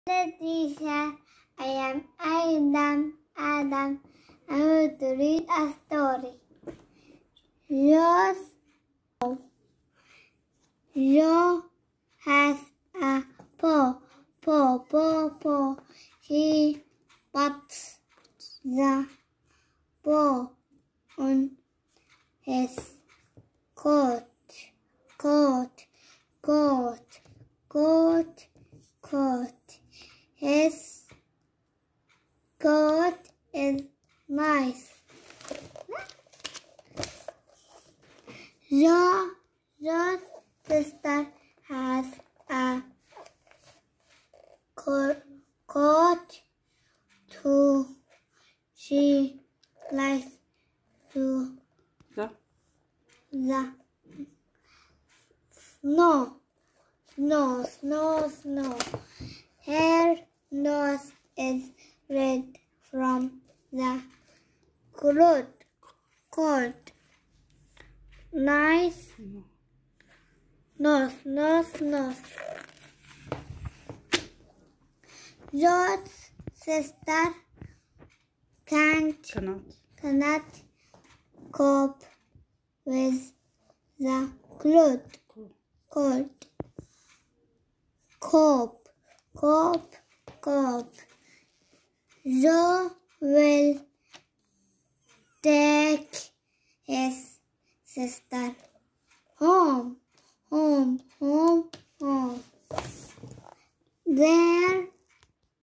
Teacher, I am Adam. I want to read a story. Joe has a paw. He puts the paw on his coat. His coat is nice. Joe's sister has a coat too. She likes to the snow. Her nose is red from the cold. Nice nose. Joe's sister cannot cope with the cold. Joe will take his sister home. There